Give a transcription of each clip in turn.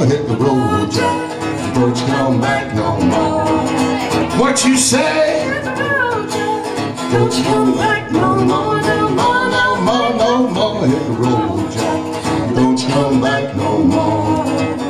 hit the road, Jack. Don't you come back no more. What you say? Don't you come back no more, no more, no more, no more. Hit the road, Jack. Don't you come back no more.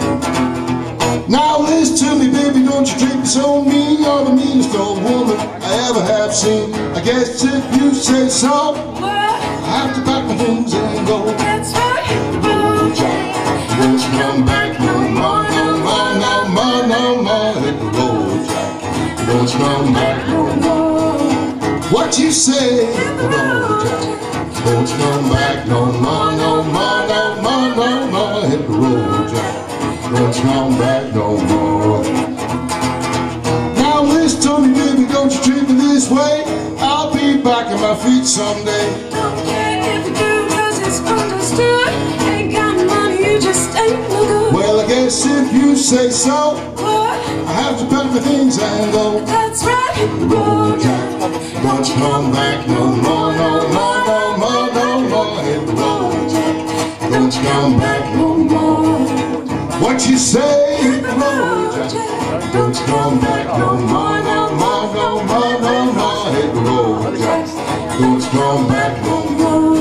Now listen to me, baby, don't you treat me so mean. You're the meanest old woman I ever have seen. I guess if you say so, I have to pack my things and go. That's right, hit the road, Jack. Don't you come back no more, no more, no more, no more. Hit the road, Jack. Don't you come back no more. What you say? Hit the road, Jack. Don't you come back no more, no more, no more, no more. Hit the road, Jack. Don't you come back no more. Now listen to me, baby, don't you treat me this way. I'll be back on my feet someday. Don't care if you do, cause it's understood. Ain't got money, you just ain't no good. Well, I guess if you say so, What? I have to pack my things and go. That's right, hit the road, Jack. Don't you come back no more, no more, no more, no more. Hit the road, Jack. Don't you come back no more. What you say? Hit the road, Jack. Don't you come back no more, no more, no more, no more. Hit the road, Jack. Don't you come back no more.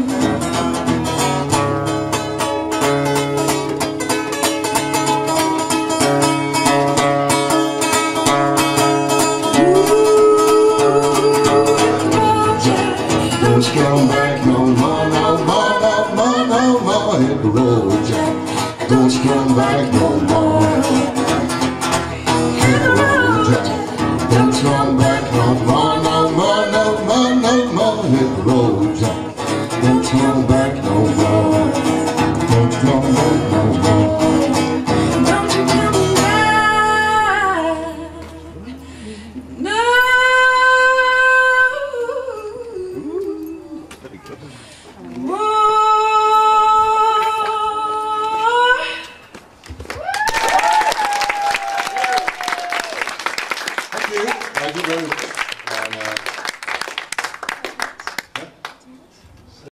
Don't you come back no more, no more, no more, no more. Hit the road, Jack. Don't you come back no more. Hit the road, Jack. Don't you come back no more, no more, no more, no more. Hit the road, Jack. Don't you come back no more. Don't you come back no more. Don't you come back no